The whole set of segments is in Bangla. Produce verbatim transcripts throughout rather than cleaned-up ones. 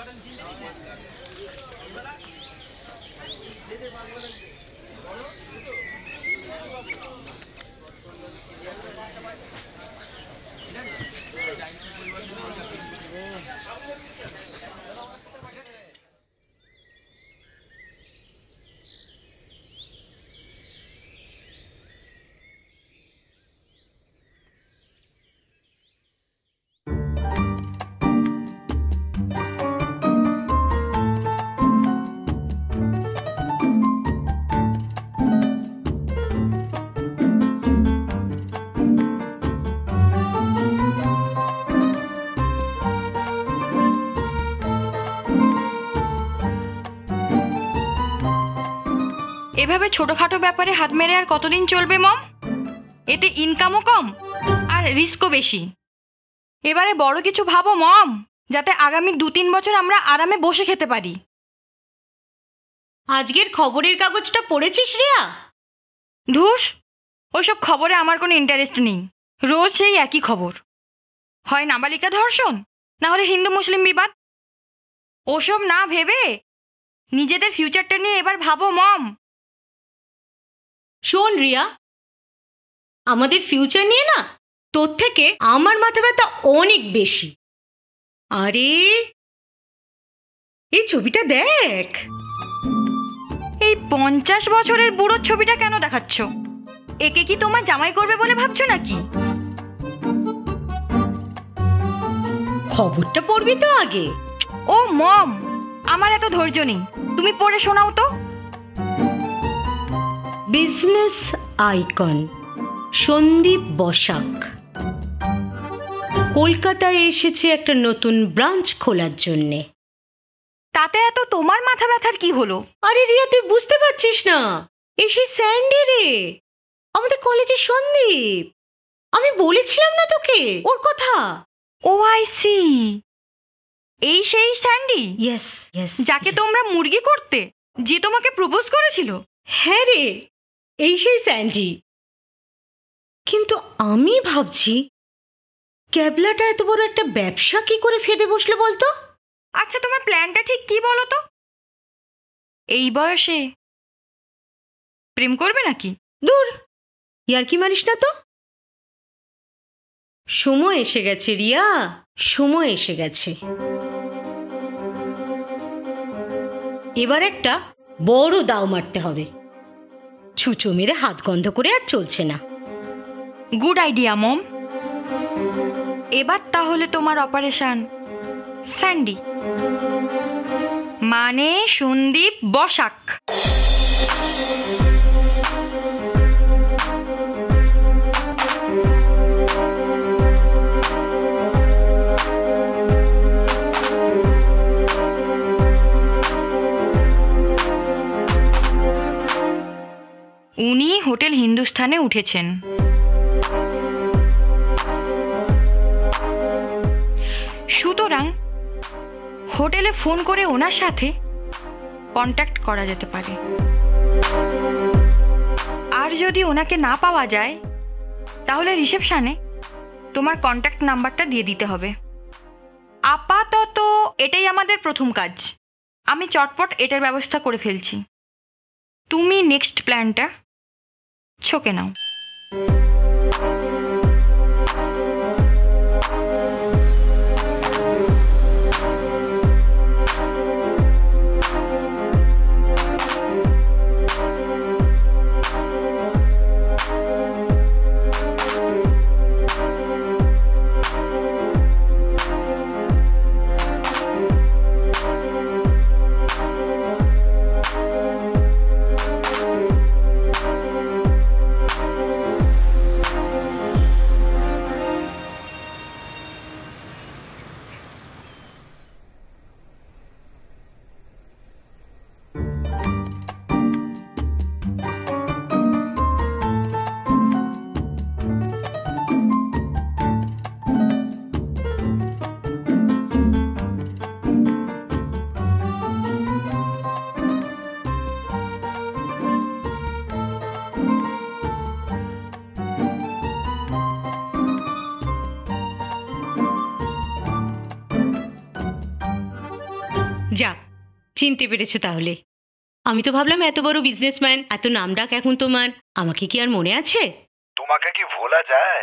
এভাবে ছোটখাটো ব্যাপারে হাত মেরে আর কতদিন চলবে মম? এতে ইনকামও কম আর রিস্কও বেশি। এবারে বড় কিছু ভাবো মম, যাতে আগামী দু তিন বছর আমরা আরামে বসে খেতে পারি। আজকের খবরের কাগজটা পড়েছিস রিয়া? ধুস, ওইসব খবরে আমার কোনো ইন্টারেস্ট নেই। রোজ সেই একই খবর, হয় নাবালিকা ধর্ষণ, না হলে হিন্দু মুসলিম বিবাদ। ওসব না ভেবে নিজেদের ফিউচারটা নিয়ে এবার ভাবো মম। শোন রিয়া, আমাদের ফিউচার নিয়ে না তোর থেকে আমার মাথা ব্যথা অনেক বেশি। আরে এই ছবিটা দেখ। এই পঞ্চাশ বছরের বুড়োর ছবিটা কেন দেখাচ্ছ? একে কি তোমার জামাই করবে বলে ভাবছো নাকি? খবরটা পড়বি তো আগে। ও মম, আমার এত ধৈর্য নেই, তুমি পড়ে শোনাও তো। বিজনেস আইকন সন্দীপ বসাক কলকাতায় এসেছে একটা নতুন ব্রাঞ্চ খোলার জন্যে। তাতে এত তোমার মাথা ব্যথার কি হলো? আরে রিয়া, তুই বুঝতে পারছিস না, এসে স্যান্ডি রে, আমাদের কলেজের সন্দীপ। আমি বলেছিলাম না তোকে ওর কথা? ও আই সি, এই সেই স্যান্ডি? ইয়েস ইয়েস, যাকে তোমরা মুরগি করতে, যে তোমাকে প্রপোজ করেছিল? হ্যাঁ রে, এই সেই স্যান্ডি। কিন্তু আমি ভাবছি ক্যাবলাটা এত বড় একটা ব্যবসা কি করে ফেদে বসলে বলতো? আচ্ছা, তোমার প্ল্যানটা ঠিক কি বলো তো? এই বয়সে প্রেম করবে নাকি? দূর, ইয়ার কি মানিস না তো। সময় এসে গেছে রিয়া, সময় এসে গেছে। এবার একটা বড় দাও মারতে হবে। ছুঁচো মেরে হাত গন্ধ করে আর চলছে না। Good idea mom. এবার তাহলে তোমার অপারেশন স্যান্ডি মানে সন্দীপ বসাক। উনি হোটেল হিন্দুস্থানে উঠেছেন। সুতরাং হোটেলে ফোন করে ওনার সাথে কন্ট্যাক্ট করা যেতে পারে। আর যদি ওনাকে না পাওয়া যায়, তাহলে রিসেপশনে তোমার কন্ট্যাক্ট নাম্বারটা দিয়ে দিতে হবে। আপাতত এটাই আমাদের প্রথম কাজ। আমি চটপট এটার ব্যবস্থা করে ফেলছি। তুমি নেক্সট প্ল্যানটা ছকে নাও। যাক, চিনতে পেরেছো তাহলে। আমি তো ভাবলাম এত বড় বিজনেসম্যান, এত নামডাক এখন তোমার, আমাকে কি আর মনে আছে? তোমাকে কি ভোলা যায়?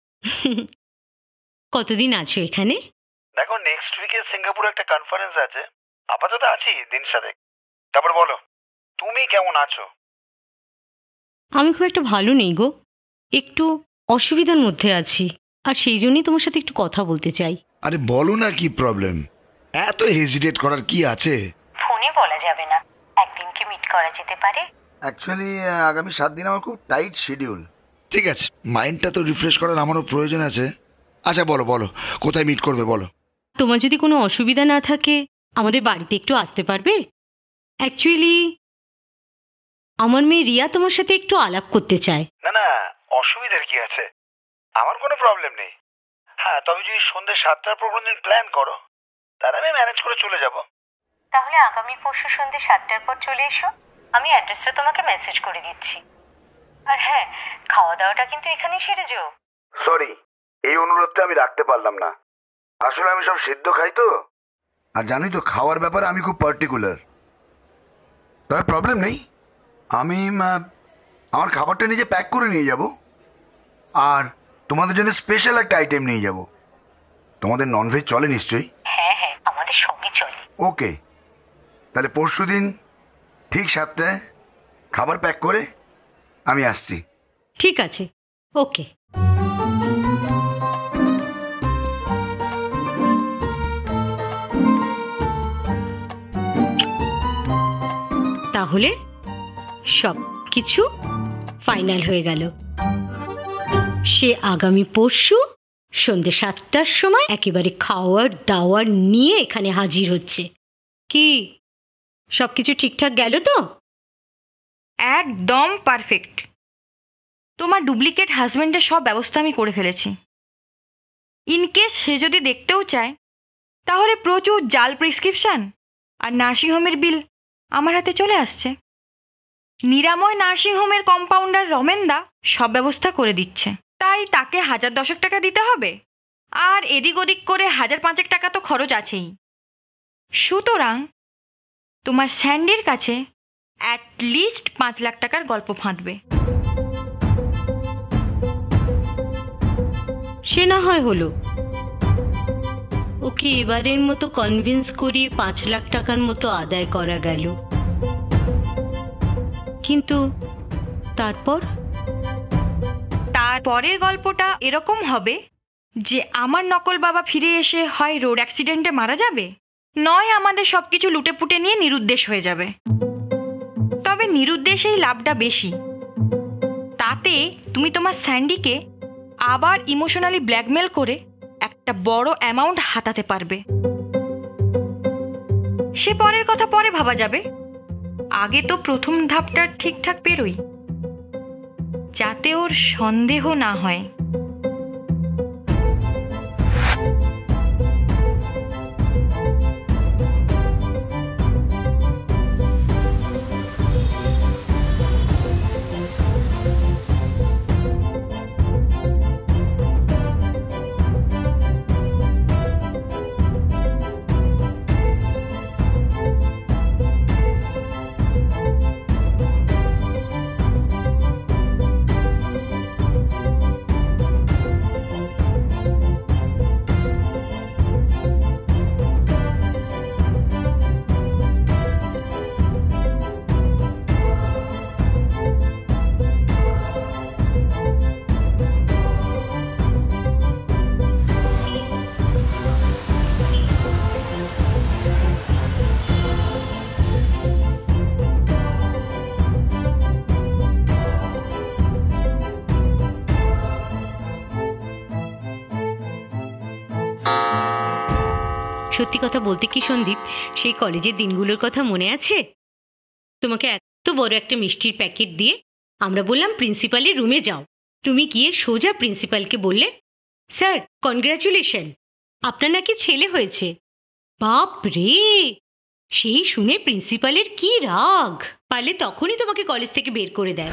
কতদিন আছো এখানে? দেখো, নেক্সট উইকে সিঙ্গাপুরে একটা কনফারেন্স আছে, আপাতত আছি দিন সাতেক। তারপর বলো, তুমি কেমন আছো? আমি খুব একটা ভালো নেই গো, একটু অসুবিধার মধ্যে আছি, আর সেই জন্যই তোমার সাথে একটু কথা বলতে চাই। আরে বলো না, কি প্রবলেম? এত হেজিটেট করার কি আছে? ফোনে বলা যাবে না, একদিন কি মিট করা যেতে পারে? অ্যাকচুয়ালি আগামী সাত দিন আমার খুব টাইট শিডিউল। ঠিক আছে, মাইন্ডটা তো রিফ্রেশ করার আমারও প্রয়োজন আছে। আচ্ছা বলো বলো, কোথায় মিট করবে বলো। তোমার যদি কোনো অসুবিধা না থাকে আমাদের বাড়িতে একটু আসতে পারবে? অ্যাকচুয়ালি আমার মেয়ে রিয়া তোমার সাথে একটু আলাপ করতে চায়। না না, অসুবিধার কি আছে, আমার কোনো প্রবলেম নেই। হ্যাঁ, তবে যদি সন্ধ্যে সাতটার পর কোনোদিন প্ল্যান করো, তাহলে আমি ম্যানেজ করে চলে যাব। তাহলে আগামী পরশু সন্ধ্যে সাতটার পর চলে এসো, আমি অ্যাড্রেসটা তোমাকে মেসেজ করে দিচ্ছি। আর হ্যাঁ, খাওয়া দাওয়াটা কিন্তু এখানেই সেরে যেও। সরি, এই অনুরোধটা আমি রাখতে পারলাম না, আসলে আমি সব সিদ্ধ খাই তো। আর জানোই তো খাওয়ার ব্যাপারে আমি খুব পার্টিকুলার। তবে প্রবলেম নেই, আমি আমার খাবারটা নিজে প্যাক করে নিয়ে যাব, আর তোমাদের জন্য স্পেশাল একটা আইটেম নিয়ে যাব। তোমাদের ননভেজ চলে নিশ্চয়ই? হ্যাঁ হ্যাঁ, আমাদের সবই চলে। ওকে, তাহলে পরশু দিন ঠিক সাতটায় খাবার প্যাক করে আমি আসছি। ঠিক আছে, ওকে। তাহলে সব কিছু ফাইনাল হয়ে গেল। সে আগামী পরশু সন্ধ্যে সাতটার সময় একেবারে খাওয়ার দাওয়ার নিয়ে এখানে হাজির হচ্ছে। কি সব কিছু ঠিকঠাক গেল তো? একদম পারফেক্ট। তোমার ডুপ্লিকেট হাজব্যান্ডের সব ব্যবস্থা আমি করে ফেলেছি। ইনকেস সে যদি দেখতেও চায়, তাহলে প্রচুর জাল প্রেসক্রিপশান আর নার্সিংহোমের বিল আমার হাতে চলে আসছে। নিরাময় নার্সিংহোমের কম্পাউন্ডার রমেনদা সব ব্যবস্থা করে দিচ্ছে, তাই তাকে হাজার দশেক টাকা দিতে হবে, আর এদিক ওদিক করে হাজার পাঁচেক টাকা তো খরচ আছেই। সুতরাং তোমার স্যান্ডির কাছে অ্যাটলিস্ট পাঁচ লাখ টাকার গল্প ফাঁদবে। সে না হয় হলো, ওকে এবারের মতো কনভিন্স করিয়ে পাঁচ লাখ টাকার মতো আদায় করা গেল। কিন্তু তারপর তারপরের গল্পটা এরকম হবে যে আমার নকল বাবা ফিরে এসে হয় রোড অ্যাক্সিডেন্টে মারা যাবে, নয় আমাদের সব কিছু লুটেপুটে নিয়ে নিরুদ্দেশ হয়ে যাবে। তবে নিরুদ্দেশেই লাভটা বেশি। তাতে তুমি তোমার স্যান্ডিকে আবার ইমোশনালি ব্ল্যাকমেল করে একটা বড় অ্যামাউন্ট হাতাতে পারবে। সে পরের কথা পরে ভাবা যাবে, আগে তো প্রথম ধাপটা ঠিকঠাক পেরোই, যাতে ওর সন্দেহ না হয়। সত্যি কথা বলতে কি সন্দীপ, সেই কলেজের দিনগুলোর কথা মনে আছে? তোমাকে এত বড় একটা মিষ্টির প্যাকেট দিয়ে আমরা বললাম প্রিন্সিপালের রুমে যাও, তুমি গিয়ে সোজা প্রিন্সিপালকে বললে, স্যার কনগ্রাচুলেশন, আপনার নাকি ছেলে হয়েছে। বাপ রে, সেই শুনে প্রিন্সিপালের কি রাগ, পারলে তখনই তোমাকে কলেজ থেকে বের করে দেয়।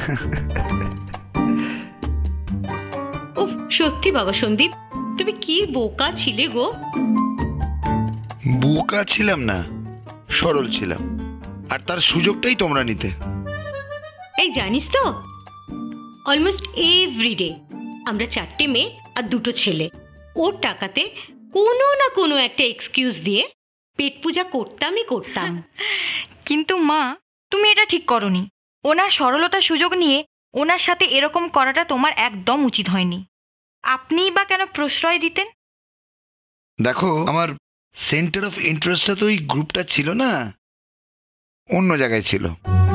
ও সত্যি বাবা সন্দীপ, তুমি কি বোকা ছিলে গো। বোকা ছিলাম না, সরল ছিলাম, আর তার সুযোগটাই তোমরা নিতে। এই জানিস তো, অলমোস্ট এভরিডে আমরা চারটে মেয়ে আর দুটো ছেলে ওর টাকাতে কোনো না কোনো একটা এক্সকিউজ দিয়ে পেট পূজা করতামই করতাম। কিন্তু মা, তুমি এটা ঠিক করনি। ওনার সরলতার সুযোগ নিয়ে ওনার সাথে এরকম করাটা তোমার একদম উচিত হয়নি। আপনিই বা কেন প্রশ্রয় দিতেন? দেখো, আমার সেন্টার অফ ইন্টারেস্টটা তো ওই গ্রুপটা ছিল না, অন্য জায়গায় ছিল।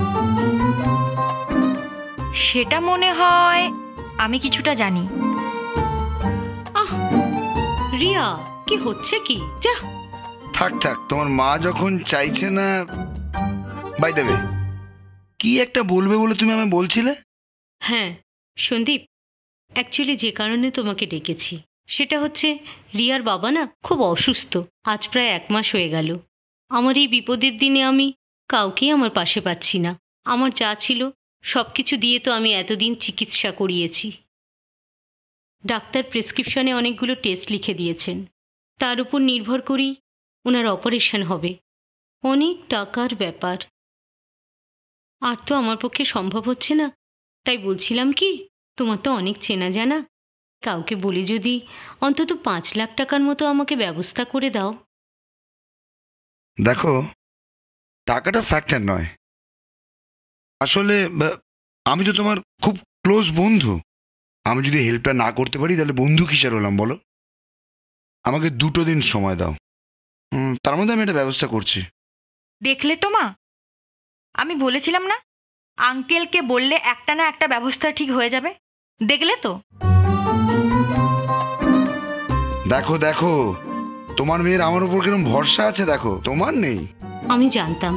সেটা মনে হয় আমি কিছুটা জানি। আহ রিয়া, কি হচ্ছে কি? যা থাক থাক, তোমার মা যখন চাইছে না। বাই দ্য ওয়ে, কি একটা বলবে বলে তুমি আমায় বলছিলে? হ্যাঁ সন্দীপ, অ্যাকচুয়ালি যে কারণে তোমাকে ডেকেছি সেটা হচ্ছে রিয়ার বাবা না খুব অসুস্থ। আজ প্রায় এক মাস হয়ে গেল। আমার এই বিপদের দিনে আমি কাউকেই আমার পাশে পাচ্ছি না। আমার যা ছিল সব কিছু দিয়ে তো আমি এতদিন চিকিৎসা করিয়েছি। ডাক্তার প্রেসক্রিপশনে অনেকগুলো টেস্ট লিখে দিয়েছেন, তার উপর নির্ভর করেই ওনার অপারেশন হবে। অনেক টাকার ব্যাপার, আর তো আমার পক্ষে সম্ভব হচ্ছে না। তাই বলছিলাম কি, তোমার তো অনেক চেনা জানা, কাউকে বলে যদি অন্তত পাঁচ লাখ টাকার মতো আমাকে ব্যবস্থা করে দাও। দেখো, টাকাটা ফ্যাক্টর নয়। আসলে আমি তো তোমার খুব ক্লোজ বন্ধু। আমি যদি হেল্পটা না করতে পারি তাহলে বন্ধু কিসের হলাম বলো? আমাকে দুটো দিন সময় দাও, তার মধ্যে আমি একটা ব্যবস্থা করছি। দেখলে তো মা, আমি বলেছিলাম না আঙ্কেলকে বললে একটা না একটা ব্যবস্থা ঠিক হয়ে যাবে। দেখলে তো। দেখো দেখো, তোমার মেয়ের আমার উপর কিরকম ভরসা আছে, দেখো তোমার নেই। আমি জানতাম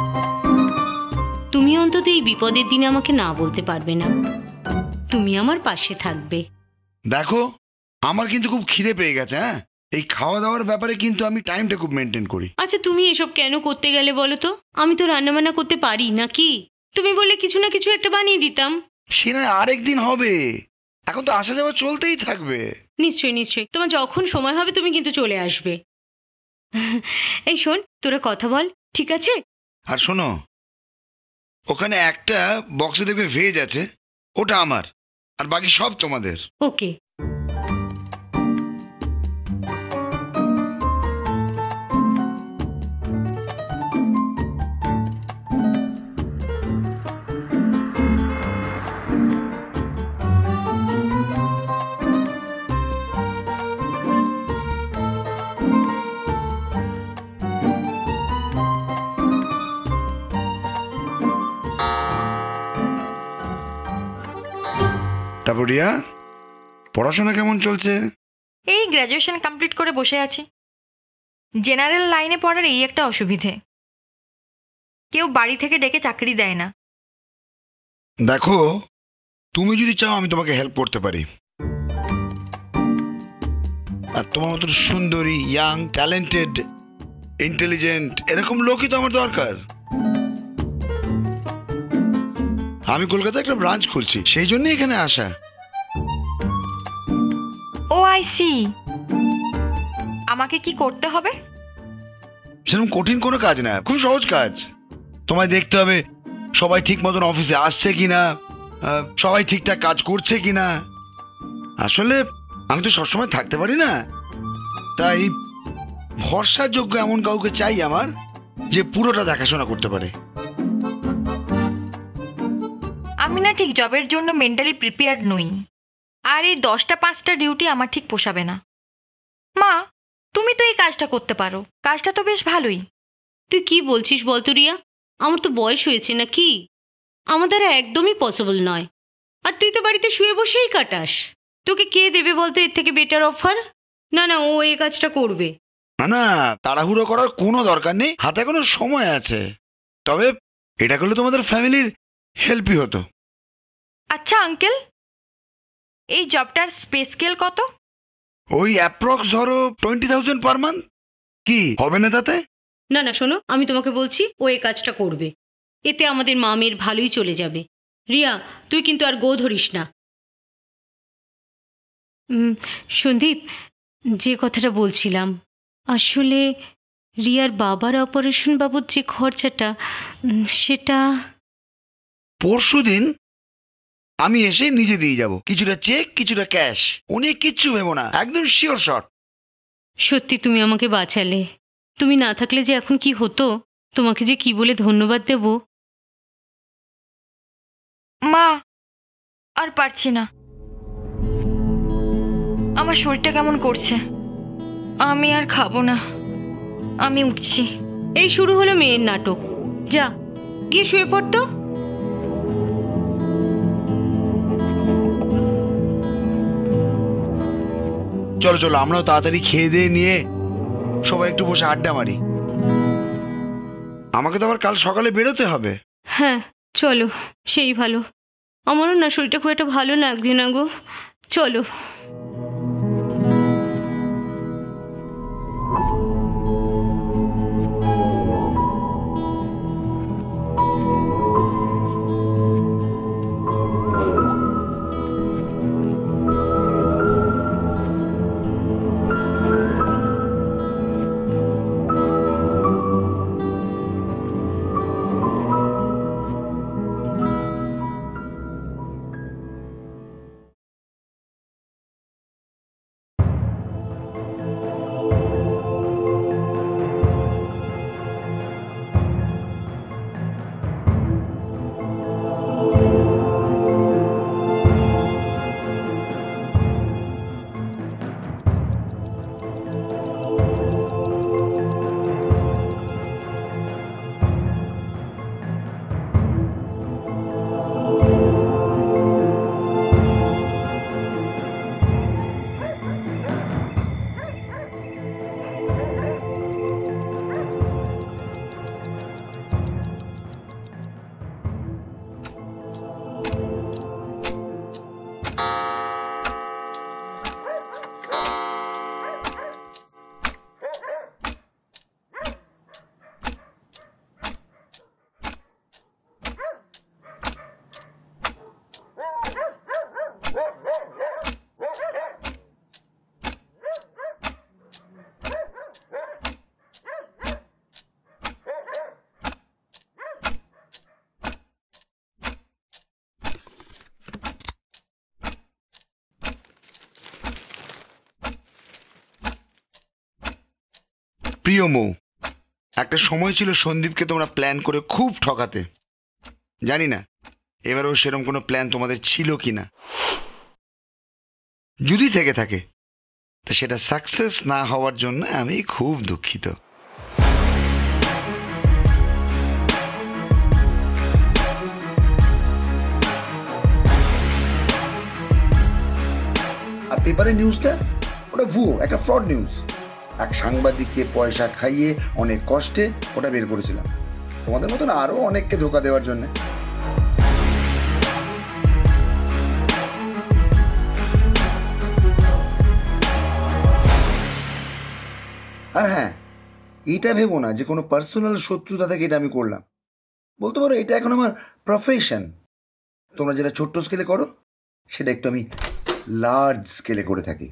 তুমি অন্তত এই বিপদের দিনে আমাকে না বলতে পারবে না, তুমি আমার পাশে থাকবে। দেখো, আমার কিন্তু খুব খিদে পেয়ে গেছে। হ্যাঁ, এই খাওয়া দাওয়ার ব্যাপারে কিন্তু আমি টাইমটা খুব মেনটেন করি। আচ্ছা তুমি এসব কেন করতে গেলে বলো তো? আমি তো রান্নাবান্না করতে পারি নাকি? তুমি বললে কিছু না কিছু একটা বানিয়ে দিতাম। সে নয় আরেকদিন হবে, এখন তো আসা যাওয়া চলতেই থাকবে। নিশ্চয়ই নিশ্চয়ই, তোমার যখন সময় হবে তুমি কিন্তু চলে আসবে। এই শোন, তোরা কথা বল, ঠিক আছে? আর শোনো, ওখানে একটা বক্সে দেখবে ভেজ আছে, ওটা আমার, আর বাকি সব তোমাদের। ওকে। তারপর রিয়া, পড়াশোনা কেমন চলছে? এই গ্র্যাজুয়েশন কমপ্লিট করে বসে আছি। জেনারেল লাইনে পড়ার এই একটা অসুবিধে, কেউ বাড়ি থেকে ডেকে চাকরি দেয় না। দেখো, তুমি যদি চাও আমি তোমাকে হেল্প করতে পারি। আর তোমার মতো সুন্দরী, ইয়াং, ট্যালেন্টেড, ইন্টেলিজেন্ট এরকম লোকই তো আমার দরকার। আমি কলকাতায় একটা ব্রাঞ্চ খুলছি, সেই জন্য এখানে আসা। Oh I see. আমাকে কি করতে হবে? সেরকম কঠিন কোনো কাজ না, খুব সহজ কাজ। তোমায় দেখতে হবে সবাই ঠিক মতন অফিসে আসছে কিনা, সবাই ঠিকঠাক কাজ করছে কিনা। আসলে আমি তো সবসময় থাকতে পারি না, তাই ভরসাযোগ্য এমন কাউকে চাই আমার, যে পুরোটা দেখাশোনা করতে পারে। আমি না ঠিক জবের জন্য মেন্টালি প্রিপেয়ার্ড নই, আর এই দশটা পাঁচটা ডিউটি আমার ঠিক পোষাবে না। মা, তুমি তো এই কাজটা করতে পারো, কাজটা তো বেশ ভালোই। তুই কি বলছিস বলতো রিয়া? আমার তো বয়স হয়েছে নাকি, আমার দ্বারা একদমই পসিবল নয়। আর তুই তো বাড়িতে শুয়ে বসেই কাটাস, তোকে কে দেবে বলতো এর থেকে বেটার অফার? না না, ও এই কাজটা করবে না। না, তাড়াহুড়ো করার কোনো দরকার নেই, হাতে কোনো সময় আছে। তবে এটা করলে তোমাদের ফ্যামিলির হেল্পই হতো। আচ্ছা আঙ্কেল, এই জবটার পে স্কেল কত? ওই অ্যাপ্রক্স ধরো টোয়েন্টি থাউজেন্ড পার মান্থ। কি হবে না তাতে? না না শোনো, আমি তোমাকে বলছি ও এই কাজটা করবে, এতে আমাদের মা মেয়ের ভালোই চলে যাবে। রিয়া, তুই কিন্তু আর গো ধরিস না। সন্দীপ, যে কথাটা বলছিলাম, আসলে রিয়ার বাবার অপারেশন বাবদ যে খরচাটা সেটা পরশুদিন আমি এসে নিজে দিয়ে যাব, কিছুটা চেক কিছুটা ক্যাশ, অনেক কিচ্ছু ভেবো না, একদম শিওর শট। সত্যি তুমি আমাকে বাঁচালে। তুমি না থাকলে যে এখন কি হতো, তোমাকে যে কি বলে ধন্যবাদ দেব। মা, আর পারছি না, আমার শরীরটা কেমন করছে, আমি আর খাবো না, আমি উঠছি। এই শুরু হলো মেয়ের নাটক। যা গিয়ে শুয়ে পড়তো। চলো চলো, আমরাও তাড়াতাড়ি খেয়ে দিয়ে নিয়ে সবাই একটু বসে আড্ডা মারি। আমাকে তো আবার কাল সকালে বেরোতে হবে। হ্যাঁ চলো, সেই ভালো। আমারও না শরীরটা খুব একটা ভালো লাগছে না গো, চলো। প্রিয় মৌ, একটা সময় ছিল সন্দীপকে তোমরা প্ল্যান করে খুব ঠকাতে। জানি না এবারেও সেরকম কোনো প্ল্যান তোমাদের ছিল কি না। যদি থেকে থাকে তা সেটা সাকসেস না হওয়ার জন্য আমি খুব দুঃখিত। আর পেপারের নিউজটা ওটা ভুয়ো, একটা ফ্রড নিউজ। এক সাংবাদিককে পয়সা খাইয়ে অনেক কষ্টে ওটা বের করেছিলাম, তোমাদের মতন আরো অনেককে ধোকা দেওয়ার জন্য। আর হ্যাঁ, এইটা ভেবো না যে কোনো পার্সোনাল শত্রুতা থেকে এটা আমি করলাম। বলতে পারো এটা এখন আমার প্রফেশন। তোমরা যেটা ছোট্ট স্কেলে করো সেটা একটু আমি লার্জ স্কেলে করে থাকি।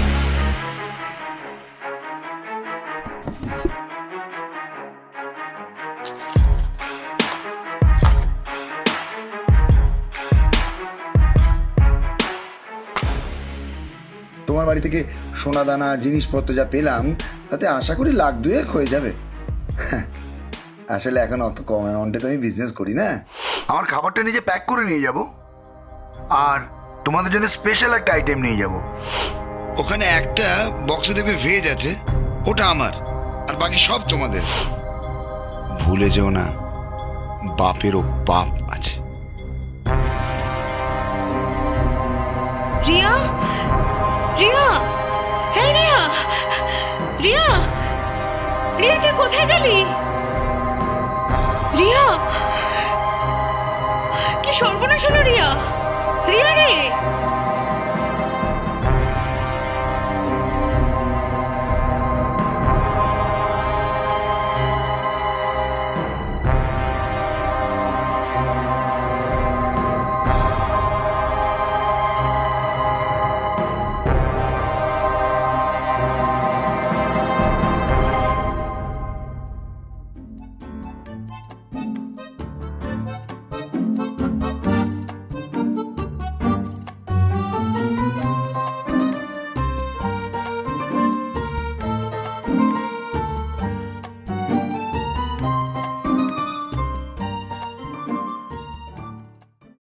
তোমার বাড়ি থেকে সোনা দানা জিনিসপত্র যা পেলাম তাতে আশা করি লাখ দুয়েক হয়ে যাবে। আসলে এখন অত কম অ্যামাউন্টে তো আমি বিজনেস করি না। আমার খাবারটা নিজে প্যাক করে নিয়ে যাব, আর তোমাদের জন্য স্পেশাল একটা আইটেম নিয়ে যাব। ওখানে একটা বক্সে দেবে ভেজ আছে, ওটা আমার, আর বাকি সব তোমাদের। ভুলে যেও না, বাপেরও বাপ আছে। রিয়া, রিয়া, হ্যাঁ রিয়া, রিয়া, রিয়া তুই কোথায় গেলি? রিয়া, কি সর্বনাশ হলো রিয়া, রিয়া রে।